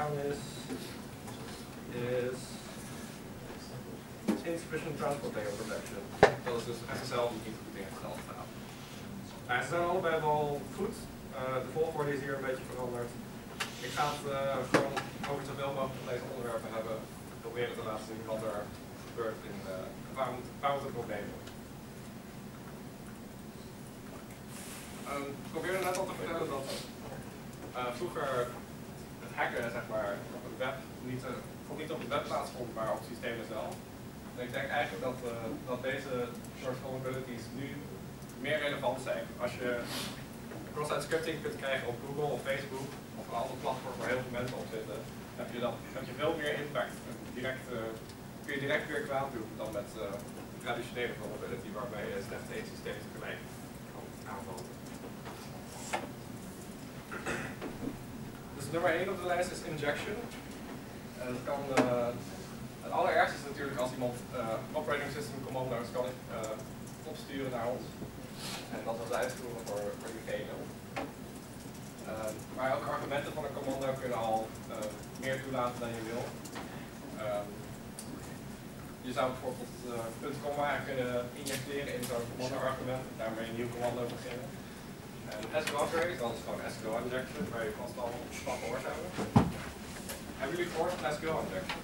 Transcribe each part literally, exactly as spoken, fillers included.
aan is, is Insufficient Transport Layer Protection. Dat is dus S S L die niet goed ingesteld staat. Nou, ze zijn allebei wel goed. Uh, de volgorde is hier een beetje veranderd. Ik ga het uh, gewoon over zoveel mogelijk van deze onderwerpen hebben. Proberen te laten zien wat er gebeurt in uh, waar, moet, waar moet het probleem op. Um, ik probeerde net al te vertellen dat uh, vroeger het hacken zeg maar, op het web niet, uh, niet op het web plaatsvond, maar op het systeem zelf. En ik denk eigenlijk dat, uh, dat deze soort vulnerabilities nu meer relevant zijn. Als je cross-site scripting kunt krijgen op Google of Facebook of een ander platform waar heel veel mensen op zitten, heb je, dan, heb je veel meer impact. Direct, uh, kun je direct weer kwaad doen dan met uh, traditionele vulnerability waarbij je slechts één systeem tegelijk kan aanvallen. Dus nummer één op de lijst is injection. En dat kan, uh, het allerergste is natuurlijk als iemand uh, operating system commando's kan uh, opsturen naar ons. En dat was uitvoeren voor, voor diegene. Uh, maar ook argumenten van een commando kunnen al uh, meer toelaten dan je wil. Uh, je zou bijvoorbeeld uh, punt komma kunnen injecteren in zo'n commando-argument, daarmee een nieuw commando beginnen. En S Q L queries, dat is gewoon S Q L injection, waar je vast al van gehoord hebben. Hebben jullie gehoord van S Q L injection?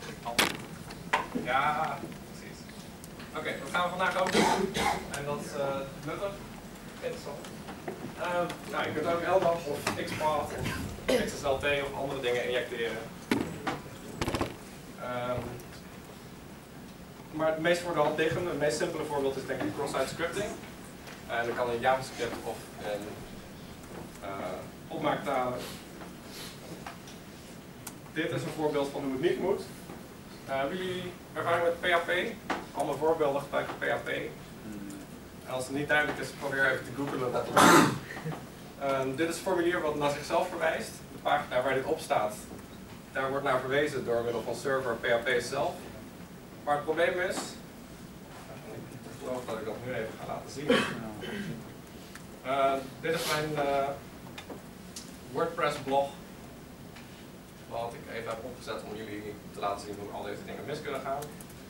Ja, precies. Oké, okay, dat gaan we vandaag ook doen. En dat is uh, nuttig, interessant. Uh, nou, je kunt ook L D A P of XPath of X S L T of andere dingen injecteren. Um, maar het meest voor de hand liggende, het meest simpele voorbeeld is denk ik cross-site scripting. En dan kan een JavaScript of een uh, opmaaktaal. Dit is een voorbeeld van hoe het niet moet. Uh, hebben jullie ervaring met P H P? Allemaal voorbeelden gebruiken P H P. En als het niet duidelijk is, probeer even te googlen wat het is. Uh, dit is een formulier wat naar zichzelf verwijst. De pagina waar dit op staat, daar wordt naar verwezen door middel van server P H P zelf. Maar het probleem is, ik geloof dat ik dat nu even ga laten zien. Uh, dit is mijn uh, WordPress blog. Wat ik even heb opgezet om jullie te laten zien hoe al deze dingen mis kunnen gaan.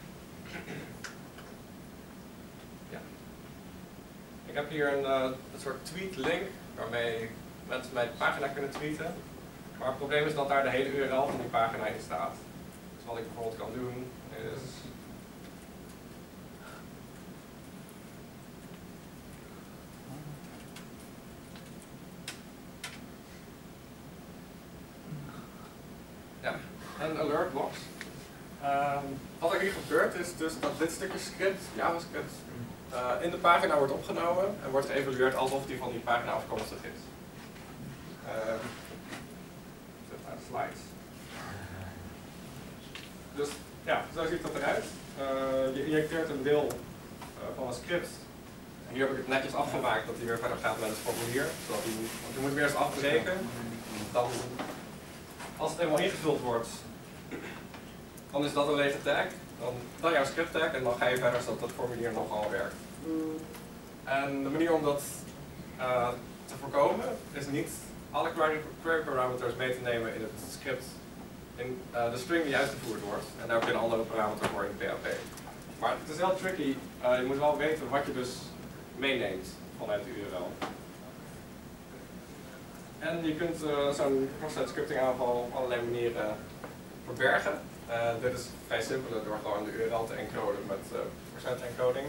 Ja. Ik heb hier een, uh, een soort tweet link waarmee mensen mijn pagina kunnen tweeten. Maar het probleem is dat daar de hele U R L van die pagina in staat. Dus wat ik bijvoorbeeld kan doen is... Ja, een alertbox. Um, wat er hier gebeurt is dus dat dit stukje script, JavaScript, uh, in de pagina wordt opgenomen en wordt geëvalueerd alsof die van die pagina afkomstig is. Uh, Zet naar de slides. Dus ja, zo ziet dat eruit. Uh, je injecteert een deel uh, van een script. En hier heb ik het netjes afgemaakt dat hij weer verder gaat met het formulier. Zodat hij, want je moet weer eens afbreken. Dan, als het eenmaal ingevuld wordt, dan is dat een lege tag. Dan, dan jouw script tag en dan ga je verder zodat dat formulier nogal werkt. En de manier om dat uh, te voorkomen is niet alle query parameters mee te nemen in het script, in uh, de string die uitgevoerd wordt. En daar kunnen andere parameters voor in P H P. Maar het is heel tricky. Uh, je moet wel weten wat je dus meeneemt vanuit de U R L. En je kunt uh, zo'n cross-site scripting aanval op allerlei manieren verbergen. Uh, dit is vrij simpel door gewoon de U R L te encoden met uh, percent encoding.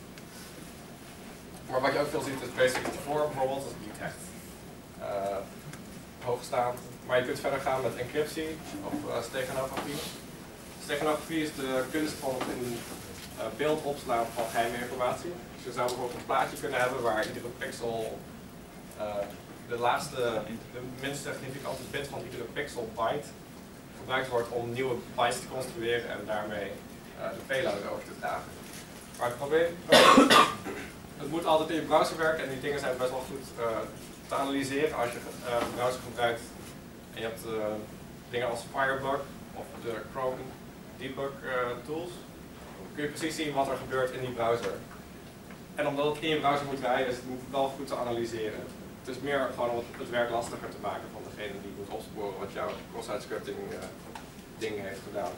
Maar wat je ook veel ziet is basic voor bijvoorbeeld, dat is niet echt uh, hoogstaand. Maar je kunt verder gaan met encryptie of uh, steganografie. Steganografie is de kunst van het in uh, beeld opslaan van geheime informatie. Dus je zou bijvoorbeeld een plaatje kunnen hebben waar iedere pixel uh, de laatste, de minst significante bit van iedere pixel byte gebruikt wordt om nieuwe bytes te construeren en daarmee uh, de payload over te dragen. Maar het probleem, het moet altijd in je browser werken en die dingen zijn best wel goed uh, te analyseren als je uh, een browser gebruikt. En je hebt uh, dingen als Firebug of de Chrome debug uh, tools. Dan kun je precies zien wat er gebeurt in die browser. En omdat het in je browser moet rijden is het wel goed te analyseren. Het het is meer gewoon om het werk lastiger te maken van degene die moet opsporen wat jouw cross-site scripting uh, ding heeft gedaan.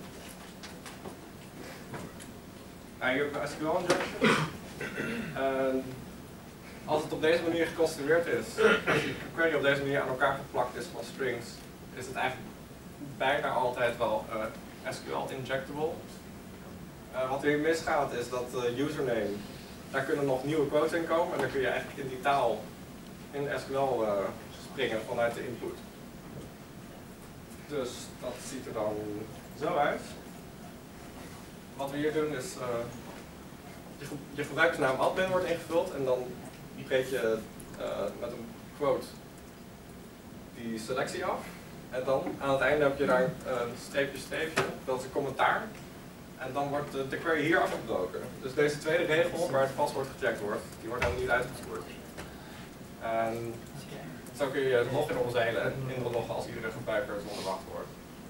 Nou, hier heb ik S Q L injection. Uh, als het op deze manier geconstrueerd is, als je query op deze manier aan elkaar geplakt is van strings, is het eigenlijk bijna altijd wel uh, S Q L injectable. Uh, wat hier misgaat is dat de uh, username, daar kunnen nog nieuwe quotes in komen en dan kun je eigenlijk in die taal in S Q L uh, springen vanuit de input. Dus dat ziet er dan zo uit. Wat we hier doen is, uh, je, je gebruikersnaam admin wordt ingevuld en dan breek je uh, met een quote die selectie af. En dan aan het einde heb je daar een streepje streepje, dat is een commentaar. En dan wordt de, de query hier afgebroken. Dus deze tweede regel, waar het paswoord gecheckt wordt, die wordt dan niet uitgevoerd. En zo kun je het login omzeilen en inloggen als iedere gebruiker zonder wachtwoord.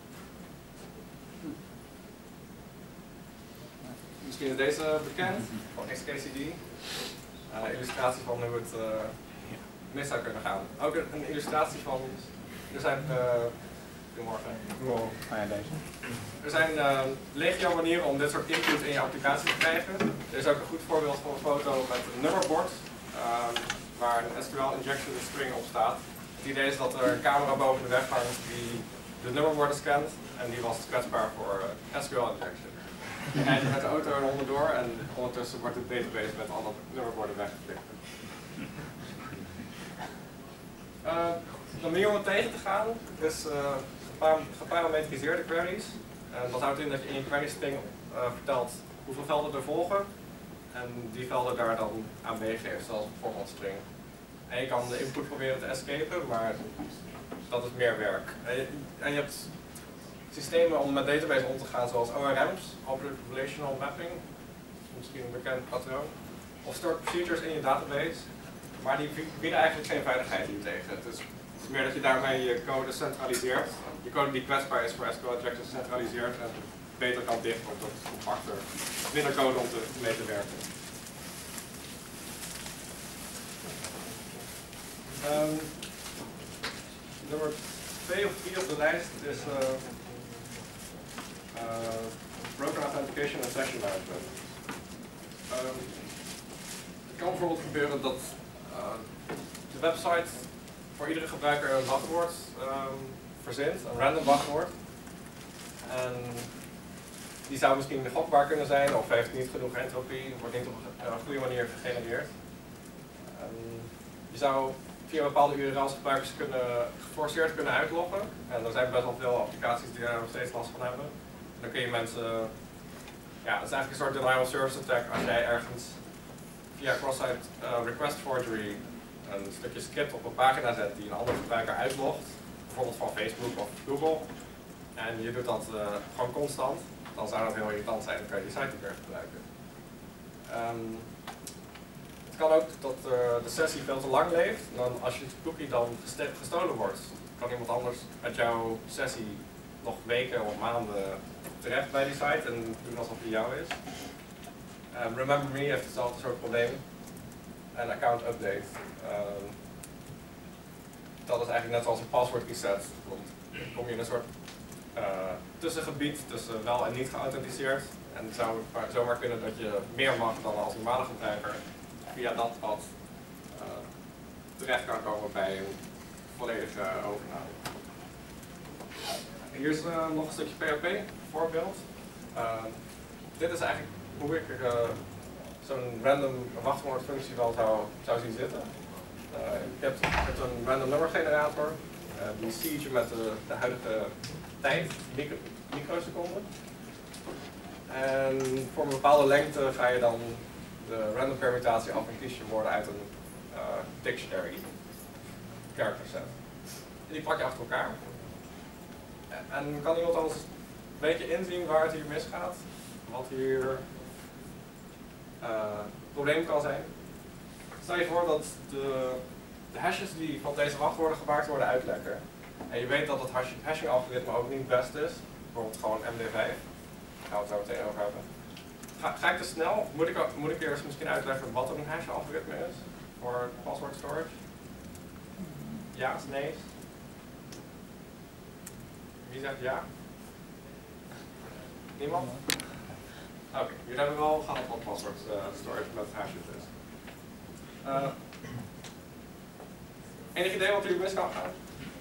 Misschien is deze bekend, van X K C D. Een uh, illustratie van hoe het uh, mis zou kunnen gaan. Ook een, een illustratie van, er zijn, uh, goedemorgen. Wow. Ah ja, deze. Er zijn uh, legio manieren om dit soort input in je applicatie te krijgen. Er is ook een goed voorbeeld van een foto met een nummerbord, uh, waar een S Q L injection string op staat. Het idee is dat er een camera boven de weg hangt die de nummerborden scant en die was kwetsbaar voor uh, S Q L injection. Je rijdt met de auto er onderdoor en ondertussen wordt de database met alle nummerborden weggeflikt. Uh, de manier om het tegen te gaan is uh, geparametriseerde queries. Uh, dat houdt in dat je in je query string uh, vertelt hoeveel velden er volgen en die velden daar dan aan meegeeft, zoals bijvoorbeeld string. En je kan de input proberen te escapen, maar dat is meer werk. En je, en je hebt systemen om met database om te gaan, zoals O R M's, Object Relational Mapping, misschien een bekend patroon, of stored procedures in je database, maar die bieden eigenlijk geen veiligheid hier tegen. Het is meer dat je daarmee je code centraliseert, je code die kwetsbaar is voor S Q L injections centraliseert en beter kan dichten op dat compacter, minder code om te, mee te werken. Um, nummer twee of drie op de lijst is uh, uh, Broken Authentication en Session Management. Um, het kan bijvoorbeeld gebeuren dat uh, de website voor iedere gebruiker een wachtwoord um, verzint, een random wachtwoord. En die zou misschien gokbaar kunnen zijn of heeft niet genoeg entropie, wordt niet op een goede manier gegenereerd. Um, je zou via bepaalde U R L's gebruikers kunnen, geforceerd kunnen uitloggen. En er zijn best wel veel applicaties die daar nog steeds last van hebben. En dan kun je mensen, ja, het is eigenlijk een soort denial of service attack als jij ergens via cross-site uh, request forgery een stukje script op een pagina zet die een andere gebruiker uitlogt, bijvoorbeeld van Facebook of Google, en je doet dat uh, gewoon constant, dan zou dat heel irritant zijn en dan kan je die site niet meer gebruiken. Um, Het kan ook dat uh, de sessie veel te lang leeft. Dan als je cookie dan gestolen wordt, kan iemand anders uit jouw sessie nog weken of maanden terecht bij die site en doen alsof die jou is. Um, Remember Me heeft hetzelfde soort probleem. En account update. Um, dat is eigenlijk net zoals een password reset. Dan kom je in een soort uh, tussengebied tussen wel en niet geauthenticeerd. En het zou zomaar kunnen dat je meer mag dan als normale gebruiker via dat pad uh, terecht kan komen bij een volledige uh, overname. Hier is uh, nog een stukje P H P voorbeeld. Uh, dit is eigenlijk hoe ik uh, zo'n random wachtwoordfunctie wel zou, zou zien zitten. Uh, je, hebt, je hebt een random nummergenerator, uh, die siege met de, de huidige tijd, micro, microseconden. En voor een bepaalde lengte ga je dan de random permutatie af en kies je woorden uit een uh, dictionary character set. En die plak je achter elkaar. En kan iemand anders een beetje inzien waar het hier misgaat? Wat hier uh, het probleem kan zijn? Stel je voor dat de, de hashes die van deze wachtwoorden gemaakt worden uitlekken. En je weet dat het hashing algoritme ook niet het beste is. Bijvoorbeeld gewoon M D vijf. Daar gaan we het zo meteen over hebben. Ga, ga ik te snel? Moet ik, moet ik eerst misschien uitleggen wat een hash algoritme is voor password storage? ja's, nee's? Wie zegt ja? Niemand? Oké, okay, jullie hebben wel gehad wat password uh, storage met hashes dus. Uh, enig idee wat hier mis kan gaan?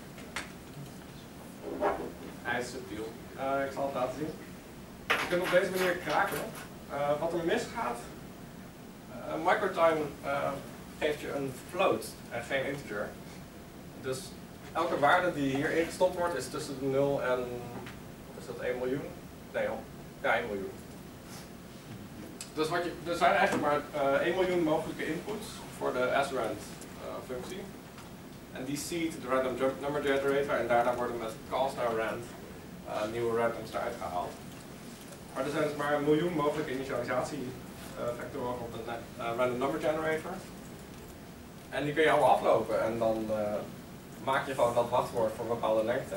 Hij is subtiel. Uh, ik zal het laten zien. Je kunt op deze manier kraken. Uh, wat er misgaat, uh, microtime uh, geeft je een float en geen integer. Dus elke waarde die hierin gestopt wordt is tussen de nul en, is dat één miljoen? Nee joh, ja één miljoen. Dus wat je, er zijn eigenlijk maar uh, één miljoen mogelijke inputs voor de srand uh, functie. En die seed de random number generator en daarna worden met calls naar rand uh, nieuwe randoms eruit gehaald. Maar er zijn dus maar een miljoen mogelijke initialisatiefactoren uh, op de uh, random number generator. En die kun je allemaal aflopen en dan uh, maak je gewoon dat wachtwoord voor een bepaalde lengte.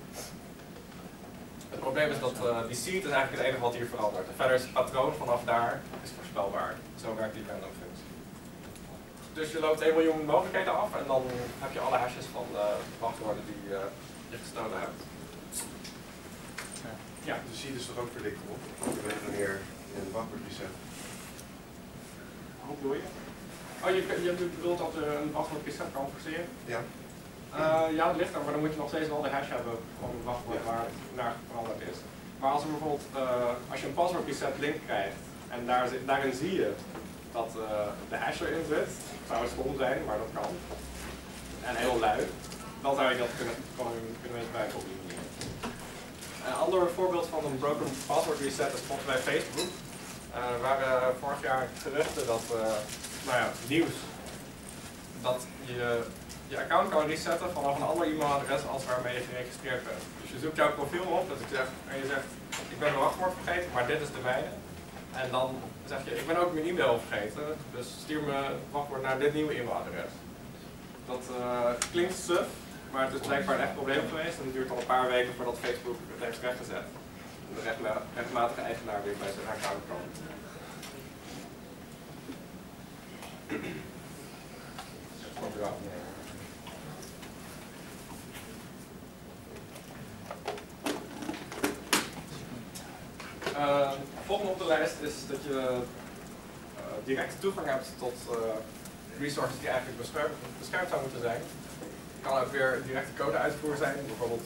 Het probleem is dat uh, die seed is eigenlijk het enige wat hier verandert. En verder is het patroon vanaf daar is voorspelbaar. Zo werkt die random functie. Dus je loopt één miljoen mogelijkheden af en dan heb je alle hashes van de wachtwoorden die uh, je gestolen hebt. Ja. Ja. De seed is toch ook predictable? Je weet wanneer je een wachtwoord reset. Hoe bedoel je? Oh, je, je bedoelt dat je een wachtwoord reset kan forceren? Ja. Uh, ja, dat ligt er, maar dan moet je nog steeds wel de hash hebben van het wachtwoord waar het naar veranderd is. Maar als er bijvoorbeeld, uh, als je een password reset link krijgt en daar, daarin zie je dat uh, de hash erin zit, zou het stom zijn, maar dat kan. En heel lui, dan zou je dat kunnen, kunnen misbruiken op die manier. Een ander voorbeeld van een broken password reset is bijvoorbeeld bij Facebook. Uh, er waren vorig jaar geruchten dat, uh, nou ja, nieuws, dat je je account kan resetten vanaf een ander e-mailadres als waarmee je geregistreerd bent. Dus je zoekt jouw profiel op dat ik zeg, en je zegt, ik ben mijn wachtwoord vergeten, maar dit is de mijne. En dan zeg je, ik ben ook mijn e-mail vergeten, dus stuur me wachtwoord naar dit nieuwe e-mailadres. Dat uh, klinkt suf, maar het is blijkbaar een echt probleem geweest en het duurt al een paar weken voordat Facebook het heeft rechtgezet. En de rechtma rechtmatige eigenaar weer bij zijn account komt. Uh, volgende op de lijst is dat je uh, directe toegang hebt tot uh, resources die eigenlijk beschermd, beschermd zouden moeten zijn. Het kan ook weer directe code-uitvoer zijn, bijvoorbeeld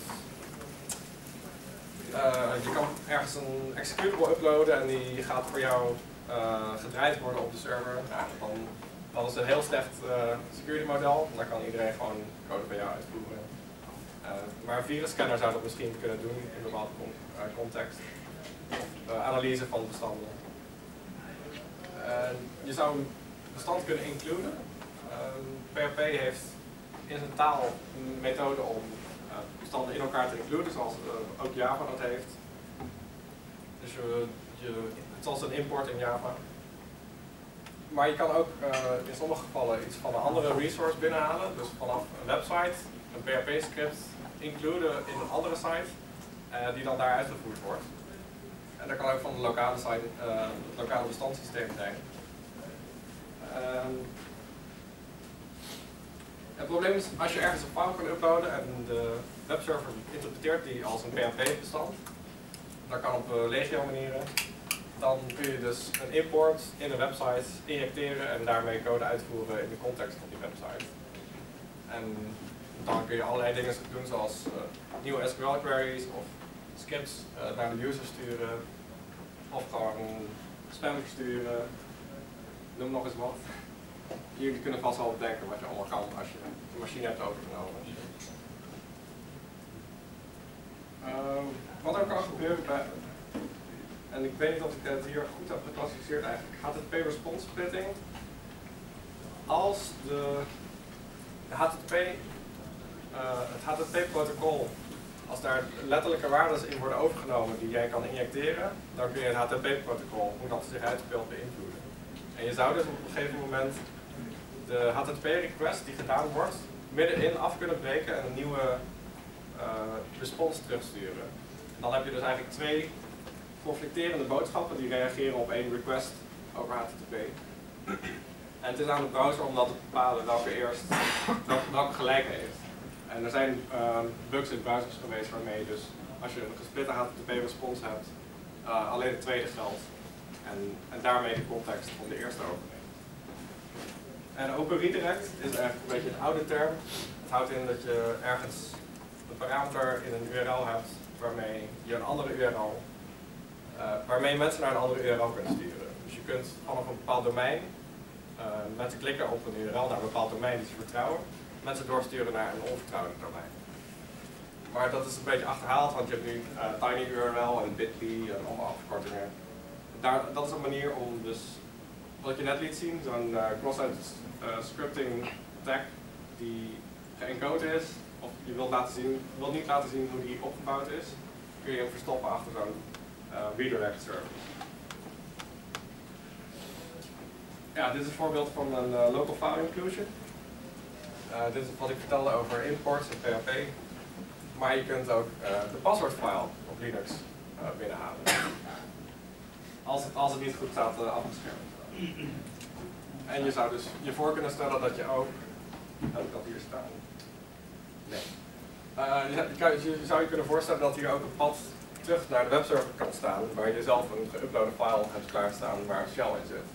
uh, je kan ergens een executable uploaden en die gaat voor jou uh, gedraaid worden op de server. Nou, dan, dat is een heel slecht uh, security model, dan kan iedereen gewoon code bij jou uitvoeren. Uh, maar een virusscanner zou dat misschien kunnen doen in een bepaalde uh, context. Uh, analyse van bestanden. Uh, je zou een bestand kunnen includen. Uh, P H P heeft in zijn taal een methode om uh, bestanden in elkaar te includen, zoals uh, ook Java dat heeft. Dus je, je, het is als een import in Java. Maar je kan ook uh, in sommige gevallen iets van een andere resource binnenhalen. Dus vanaf een website, een P H P-script includen in een andere site, uh, die dan daar uitgevoerd wordt. En dat kan ook van de lokale, site, uh, het lokale bestandssysteem zijn. Uh, het probleem is, als je ergens een file kan uploaden en de webserver interpreteert die als een P H P-bestand, dat kan op uh, legio manieren, dan kun je dus een import in een website injecteren en daarmee code uitvoeren in de context van die website. En dan kun je allerlei dingen doen zoals uh, nieuwe S Q L-queries of scripts uh, naar de user sturen, of gewoon spam sturen, noem nog eens wat. Jullie kunnen vast wel bedenken wat je allemaal kan als je de machine hebt overgenomen. Uh, wat er kan gebeuren bij, en ik weet niet of ik het hier goed heb geclassificeerd eigenlijk, H T T P response splitting. Als de, de H T T P, uh, het H T T P-protocol, als daar letterlijke waarden in worden overgenomen die jij kan injecteren, dan kun je het H T T P-protocol, hoe dat zich uitspeelt, beïnvloeden. En je zou dus op een gegeven moment de H T T P-request die gedaan wordt, middenin af kunnen breken en een nieuwe uh, response terugsturen. En dan heb je dus eigenlijk twee conflicterende boodschappen die reageren op één request over H T T P. En het is aan de browser om dat te bepalen welke eerst, welke, welke gelijk heeft. En er zijn uh, bugs in browsers geweest waarmee je dus, als je een gesplitte H T T P-response hebt, uh, alleen het tweede geldt. En, en daarmee de context van de eerste overneemt. En Open Redirect is eigenlijk een beetje een oude term. Het houdt in dat je ergens een parameter in een U R L hebt waarmee je een andere U R L, uh, waarmee mensen naar een andere U R L kunnen sturen. Dus je kunt vanaf een bepaald domein, uh, mensen klikken op een U R L naar een bepaald domein die ze vertrouwen, mensen doorsturen naar een onvertrouwelijk domein. Maar dat is een beetje achterhaald, want je hebt nu uh, TinyURL en Bitly en allemaal afkortingen. Daar, dat is een manier om dus, wat je net liet zien, zo'n uh, cross-site uh, scripting tag die geëncode is, of je wilt, laten zien, wilt niet laten zien hoe die opgebouwd is, kun je hem verstoppen achter zo'n uh, redirect service. Ja, dit is een voorbeeld van een uh, local file inclusion. Uh, dit is wat ik vertelde over imports en P H P. Maar je kunt ook uh, de paswoordfile op Linux uh, binnenhalen. Als het, als het niet goed staat uh, afgeschermd. En je zou dus je voor kunnen stellen dat je ook, heb ik dat hier staan? Nee. Uh, je, je, je zou je kunnen voorstellen dat hier ook een pad terug naar de webserver kan staan, waar je zelf een geüploade file hebt klaarstaan waar een shell in zit.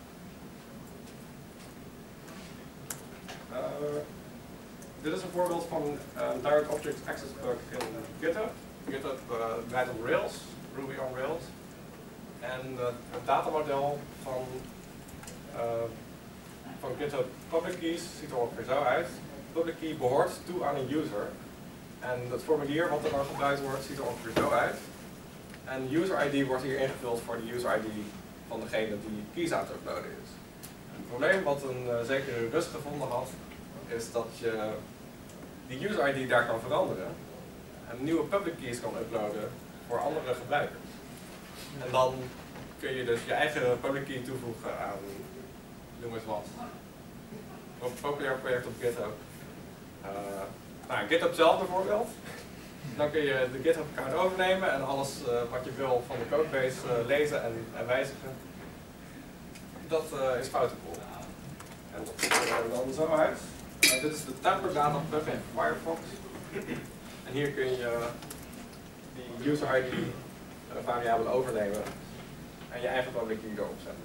Uh, dit is een voorbeeld van een Direct Object Access bug in GitHub. GitHub uh, draait op Rails, Ruby on Rails. En uh, het datamodel van, uh, van GitHub Public Keys ziet er ongeveer zo uit. Public key behoort toe aan een user. En het formulier wat er dan gebruikt wordt ziet er ongeveer zo uit. En user I D wordt hier ingevuld voor de user I D van degene die keys aan het uploaden is. Het probleem wat een uh, zekere Rust gevonden had, is dat je die user I D daar kan veranderen en nieuwe public keys kan uploaden voor andere gebruikers. En dan kun je dus je eigen public key toevoegen aan, noem eens wat, een populair project op GitHub. Uh, nou, GitHub zelf bijvoorbeeld. Dan kun je de GitHub account overnemen en alles uh, wat je wil van de codebase uh, lezen en, en wijzigen. Dat uh, is foutenproof. En dat ziet er dan zo uit. Uh, dit is de Temper Data Plug in Firefox. En hier kun je die user I D uh, variabele overnemen en je eigen public key erop zetten.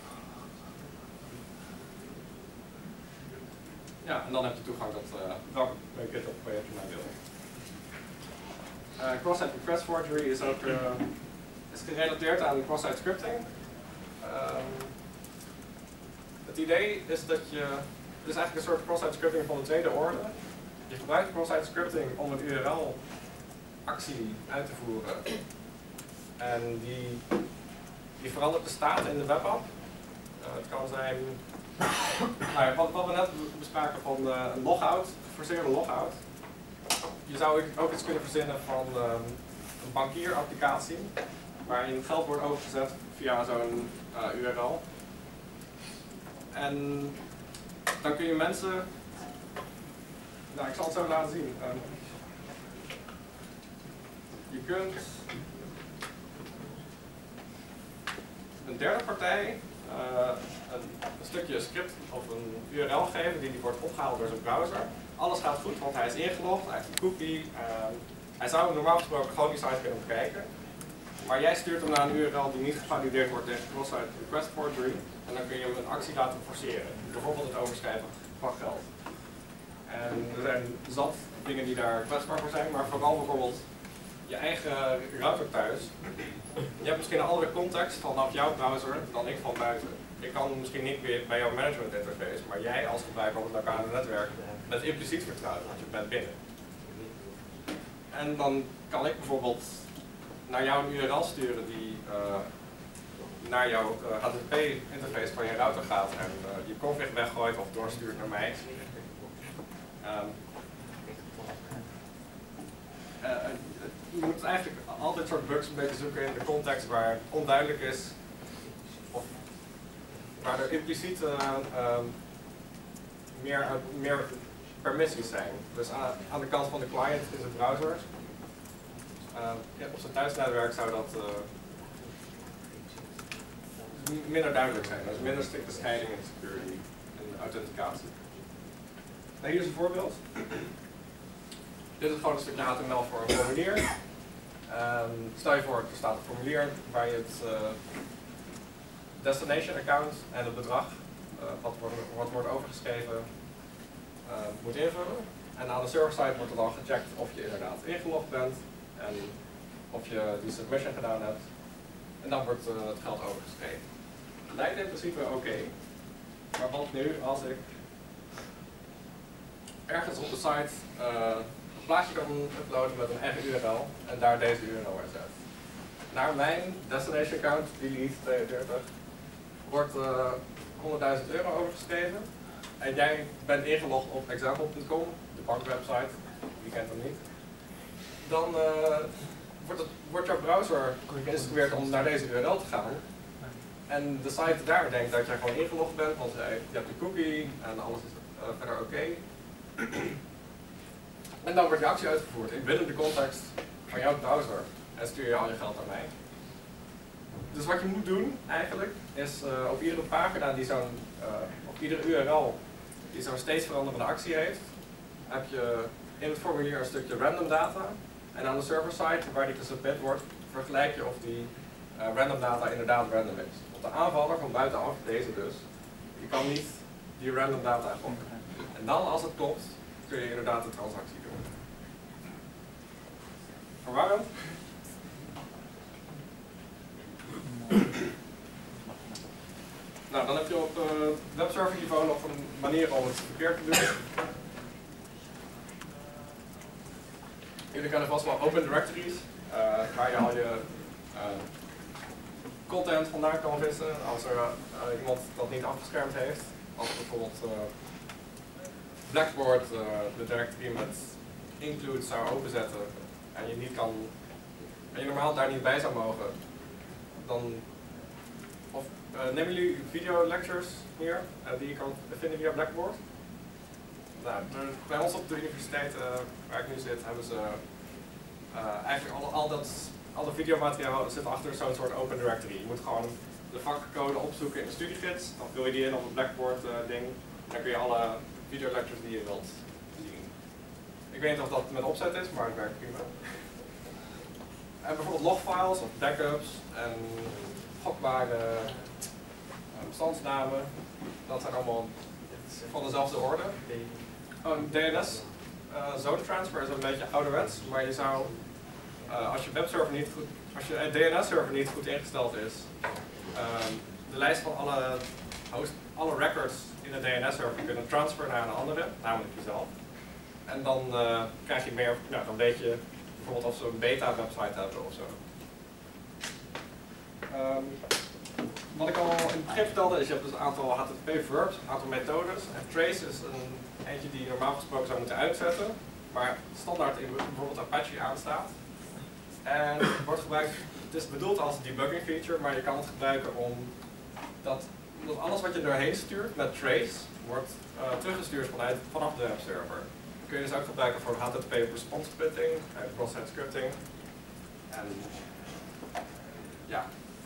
Ja, en dan heb je toegang tot uh, welk GitHub project je nou wil. Uh, cross-site request forgery is ook uh, is gerelateerd aan cross-site scripting. Um, het idee is dat je, het is eigenlijk een soort cross-site scripting van de tweede orde. Je gebruikt cross-site scripting om een U R L-actie uit te voeren. En die, die verandert de staat in de webapp. Uh, het kan zijn, nou ja, wat, wat we net bespraken van uh, een logout, geforceerde logout. Je zou ook iets kunnen verzinnen van um, een bankierapplicatie, waarin geld wordt overgezet via zo'n uh, U R L. En dan kun je mensen, nou ik zal het zo laten zien. Um, je kunt een derde partij uh, een, een stukje script of een U R L geven die, die wordt opgehaald door zijn browser. Alles gaat goed, want hij is ingelogd, hij heeft een cookie. Uh, hij zou normaal gesproken gewoon die site kunnen bekijken. Maar jij stuurt hem naar een U R L die niet gevalideerd wordt tegen cross-site request forgery. En dan kun je hem een actie laten forceren. Bijvoorbeeld het overschrijven van geld. En er zijn zat dingen die daar kwetsbaar voor zijn, maar vooral bijvoorbeeld je eigen router thuis. Je hebt misschien een andere context vanaf jouw browser dan ik van buiten. Ik kan misschien niet meer bij jouw management interface, maar jij als gebruiker van het lokale netwerk bent impliciet vertrouwd, want je bent binnen. En dan kan ik bijvoorbeeld naar jou een U R L sturen die uh, naar jouw uh, H T T P interface van je router gaat en uh, je config weggooit of doorstuurt naar mij. Um, uh, je moet eigenlijk altijd soort bugs een beetje zoeken in de context waar het onduidelijk is of waar er impliciet uh, um, meer, uh, meer permissies zijn. Dus aan, aan de kant van de client in de browser. Uh, ja, op zijn thuisnetwerk zou dat uh, minder duidelijk zijn. Er is minder strikte scheiding in security en authenticatie. Nou, hier is een voorbeeld. Dit is gewoon een stukje H T M L voor een formulier. Um, stel je voor, er staat een formulier waar je het uh, destination account en het bedrag, uh, wat, wordt, wat wordt overgeschreven, uh, moet invullen. En aan de server-side wordt er dan gecheckt of je inderdaad ingelogd bent en of je die submission gedaan hebt. En dan wordt uh, het geld overgeschreven. Lijkt in principe oké. Okay. Maar wat nu als ik ergens op de site uh, een plaatje kan uploaden met een eigen U R L en daar deze U R L in zet. Naar mijn destination account, delete tweeënveertig, wordt uh, honderdduizend euro overgeschreven. En jij bent ingelogd op example punt com, de bankwebsite, wie kent hem niet. Dan uh, wordt, het, wordt jouw browser geïnstrueerd om naar deze U R L te gaan. En de site daar denkt dat jij gewoon ingelogd bent, want je hebt een cookie en alles is uh, verder oké. Okay. En dan wordt je actie uitgevoerd in binnen de context van jouw browser en stuur je al je geld aan mij. Dus wat je moet doen eigenlijk is uh, op iedere pagina die zo'n, uh, op iedere U R L die zo'n steeds veranderende actie heeft, heb je in het formulier een stukje random data en aan de server side waar die gesubmit wordt, vergelijk je of die uh, random data inderdaad random is. Op de aanvaller van buitenaf, deze dus, je kan niet die random data gokken. En dan als het klopt, kun je inderdaad de transactie doen. Verwarrend? Nou, dan heb je op uh, webserver niveau nog een manier om het verkeerd te doen. Jullie kennen vast wel open directories, uh, waar je al je uh, content vandaan kan vissen als er uh, iemand dat niet afgeschermd heeft. Als bijvoorbeeld uh, Blackboard uh, de directory met include zou openzetten en je niet kan, en je normaal daar niet bij zou mogen, dan of uh, nemen jullie video lectures hier uh, die je kan vinden via Blackboard? Nou, bij ons op de universiteit uh, waar ik nu zit hebben ze uh, eigenlijk al, al dat alle videomateriaal zit achter zo'n soort open directory. Je moet gewoon de vakcode opzoeken in de studiegids, dan vul je die in op een Blackboard uh, ding en dan kun je alle videolectures die je wilt zien. Ik weet niet of dat met opzet is, maar het werkt prima. En bijvoorbeeld logfiles of backups en gokbare uh, bestandsnamen, dat zijn allemaal van dezelfde orde. Oh, D N S uh, zone transfer is een beetje ouderwets, maar je zou, uh, als je webserver niet goed, als je D N S server niet goed ingesteld is, um, de lijst van alle, host, alle records in de D N S server kunnen transferen naar een andere, namelijk jezelf. En dan uh, krijg je meer, nou, dan weet je bijvoorbeeld of ze een beta website hebben of zo. Um, wat ik al in het begin vertelde is, je hebt dus een aantal H T T P verbs, een aantal methodes. En trace is een eentje die je normaal gesproken zou moeten uitzetten, maar standaard in bijvoorbeeld Apache aanstaat. En het wordt gebruikt, het is bedoeld als debugging feature, maar je kan het gebruiken om dat, omdat alles wat je doorheen stuurt met trace wordt uh, teruggestuurd vanuit, vanaf de webserver. Dat kun je dus ook gebruiken voor H T T P response splitting en cross-site scripting. En ja.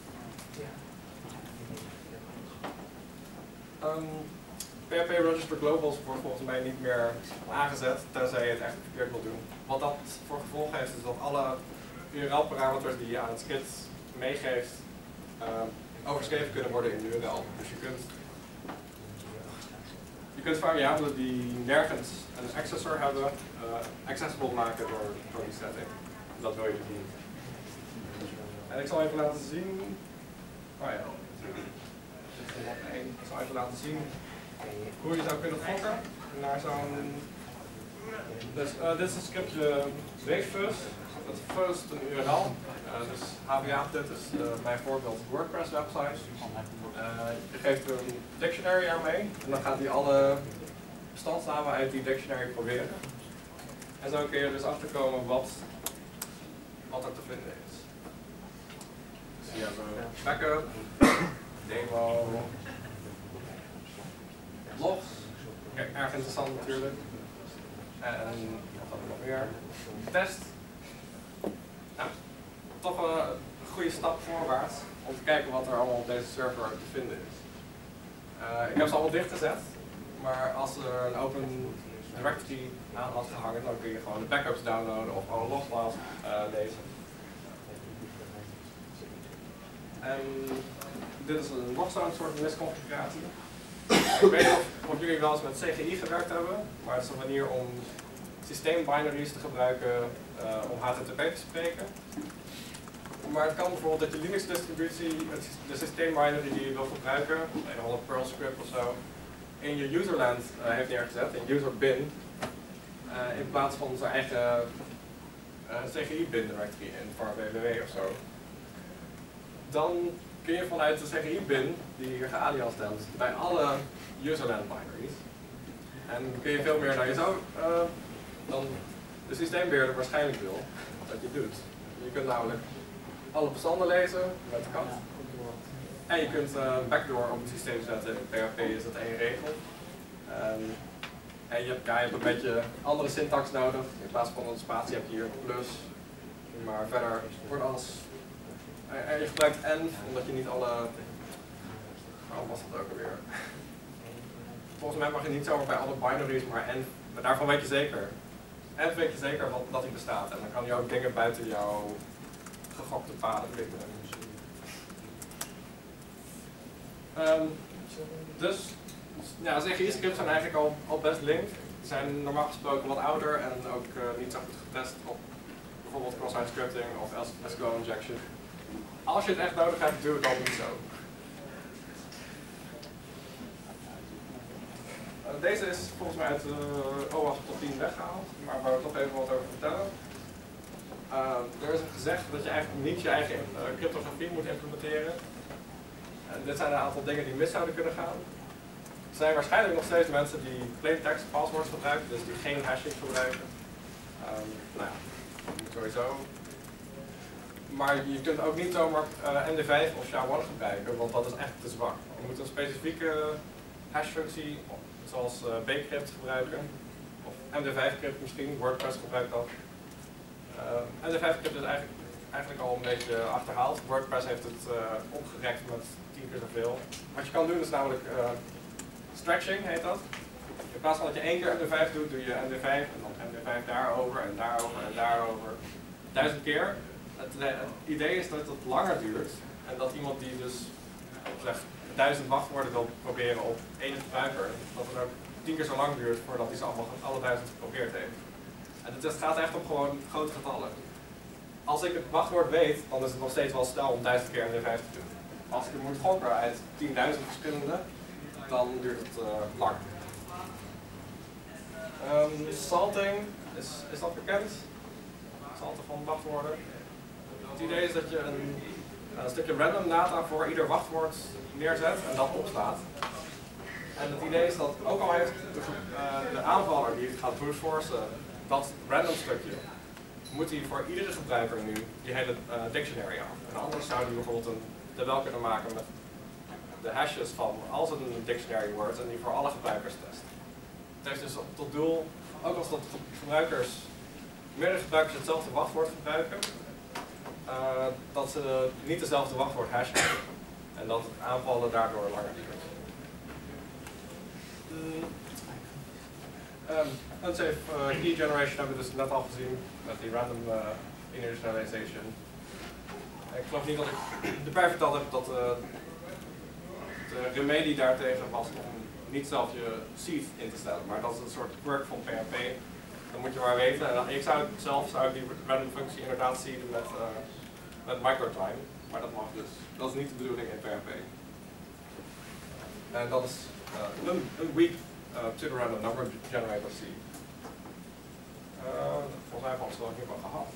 Um, P H P Register Globals wordt volgens mij niet meer aangezet, tenzij je het echt verkeerd wil doen. Wat dat voor gevolg heeft, is dat alle U R L-parameters die je aan het script meegeeft, uh, overgeschreven kunnen worden in de U R L. Dus je kunt, je kunt variabelen die nergens een accessor hebben, uh, accessible maken door, door die setting. Dat wil je dus niet. En ik zal even laten zien. Oh ja. Ik zal even laten zien hoe je zou kunnen gokken naar zo'n. Dus uh, dit is een scriptje Wavefuzz. Dat is first een U R L. Uh, dus H B A, dit is uh, mijn voorbeeld WordPress website. Uh, je geeft er een dictionary aan mee en dan gaat hij alle bestandsnamen uit die dictionary proberen. En zo kun je dus achterkomen wat, wat er te vinden is. Dus hier hebben we backup, demo, logs, erg interessant natuurlijk. En wat hadden we nog meer? Test. Nou, toch een goede stap voorwaarts om te kijken wat er allemaal op deze server te vinden is. Uh, ik heb ze allemaal dichtgezet, maar als er een open directory aan had gehangen, dan kun je gewoon de backups downloaden of gewoon logs uh, lezen. En dit is een, nog zo'n soort misconfiguratie. Ik weet niet of, of jullie wel eens met C G I gewerkt hebben, maar het is een manier om systeembinaries te gebruiken uh, om H T T P te spreken. Maar het kan bijvoorbeeld dat je Linux distributie, de systeembinary die je wil gebruiken, een of andere Perl script of zo, in je userland uh, heeft neergezet, in userbin, uh, in plaats van zijn eigen uh, C G I bin directory in var www of zo. Dan kun je vanuit de C G I bin, die hier gealiast stemt, bij alle userland binaries. En kun je veel meer naar jezelf uh, dan de systeembeheerder waarschijnlijk wil dat je doet. Je kunt namelijk alle bestanden lezen met de kat. En je kunt uh, een backdoor op het systeem zetten. In P H P is dat één regel. Um, en je hebt, ja, je hebt een beetje andere syntax nodig. In plaats van een spatie heb je hier plus. Maar verder wordt alles. En je gebruikt env, omdat je niet alle. Waarom was dat ook alweer? Volgens mij mag je niet zomaar bij alle binaries, maar env. Maar daarvan weet je zeker. Env weet je zeker wat, dat hij bestaat. En dan kan je ook dingen buiten jouw gegokte paden vinden. Um, dus, ja, C G I-scripts zijn eigenlijk al, al best linked. Die zijn normaal gesproken wat ouder en ook uh, niet zo goed getest op bijvoorbeeld cross-site scripting of S Q L injection. Als je het echt nodig hebt, doe het dan niet zo. Uh, deze is volgens mij uit uh, O acht tot tien weggehaald, maar waar we toch even wat over vertellen. Uh, er is gezegd dat je eigenlijk niet je eigen uh, cryptografie moet implementeren. En dit zijn een aantal dingen die mis zouden kunnen gaan. Er zijn waarschijnlijk nog steeds mensen die plain text passwords gebruiken, dus die geen hashing gebruiken. Um, nou ja, dat moet sowieso. Maar je kunt ook niet zomaar uh, M D vijf of S H A one gebruiken, want dat is echt te zwak. Je moet een specifieke hashfunctie, zoals uh, bcrypt gebruiken. Of M D vijf crypt misschien, WordPress gebruikt dat. Uh, M D vijf crypt is eigenlijk, eigenlijk al een beetje achterhaald. WordPress heeft het uh, opgerekt met tien keer zoveel. Wat je kan doen is namelijk uh, stretching, heet dat. In plaats van dat je één keer M D vijf doet, doe je M D vijf en dan M D vijf daarover en daarover en daarover. Duizend keer. Het, het idee is dat het langer duurt en dat iemand die dus zeg, duizend wachtwoorden wil proberen op één gebruiker, dat het ook tien keer zo lang duurt voordat hij ze allemaal alle duizend geprobeerd heeft. En het gaat echt om gewoon grote getallen. Als ik het wachtwoord weet, dan is het nog steeds wel snel om duizend keer M D vijf te doen. Als ik het moet gokken uit tienduizend verschillende, dan duurt het uh, lang. Um, salting, is, is dat bekend? Salten van wachtwoorden. Het idee is dat je een, een stukje random data voor ieder wachtwoord neerzet en dat opslaat. En het idee is dat ook al heeft de, uh, de aanvaller die het gaat brute forcen dat random stukje, moet hij voor iedere gebruiker nu die hele uh, dictionary af. En anders zou hij bijvoorbeeld een tabel kunnen maken met de hashes van als het een dictionary wordt en die voor alle gebruikers test. Het heeft dus tot doel, ook als dat gebruikers, meerdere gebruikers hetzelfde wachtwoord gebruiken, uh, dat ze niet dezelfde wachtwoord hash hebben. En dat het aanvallen daardoor langer duurt. Mm. Um, Unsafe uh, key generation hebben we dus net al gezien met die random uh, initialization. Ik geloof niet dat ik erbij verteld heb dat uh, de remedie daartegen was om niet zelf je seed in te stellen, maar dat is een soort quirk van P H P. Dat moet je maar weten. En ik zou het zelf zou ik die random functie inderdaad seeden met, uh, met microtime, maar dat mag dus. Dat is niet de bedoeling in P H P. En dat is uh, een, een weak Uh, pseudo-random number generator C. Uh, volgens mij hebben we het wel gehad.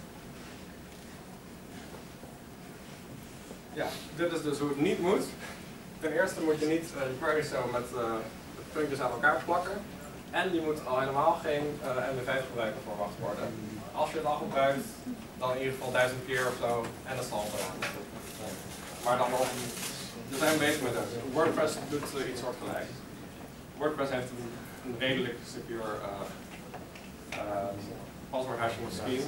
Ja, dit is dus hoe het niet moet. Ten eerste moet je niet uh, je queries zo met uh, puntjes aan elkaar plakken. En je moet al helemaal geen uh, M D vijf gebruiken voor wachtwoorden. Als je het al gebruikt, dan in ieder geval duizend keer of zo en dat zal eraan. Maar dan nog, we zijn bezig met het. WordPress doet uh, iets soortgelijks. WordPress heeft een, een redelijk secure uh, uh, password hashing scheme.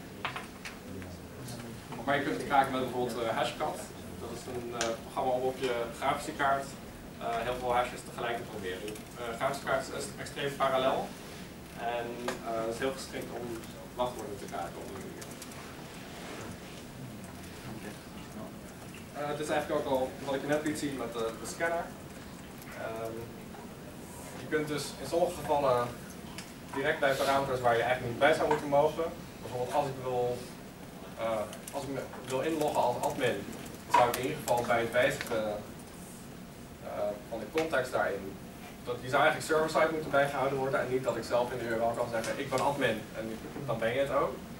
Maar je kunt het kraken met bijvoorbeeld uh, Hashcat. Dat is een uh, programma om op je grafische kaart uh, heel veel hashes tegelijk te proberen. Uh, grafische kaart is extreem parallel. En uh, het is heel geschikt om wachtwoorden te kraken op die manier. Uh, het is eigenlijk ook al wat ik je net liet zien met de, de scanner. Um, je kunt dus in sommige gevallen direct bij parameters waar je eigenlijk niet bij zou moeten mogen. Bijvoorbeeld als ik wil, uh, als ik me wil inloggen als admin, dan zou ik in ieder geval bij het wijzigen uh, van de context daarin, dat die zou eigenlijk server-side moeten bijgehouden worden en niet dat ik zelf in de U R L kan zeggen ik ben admin en dan ben je het ook.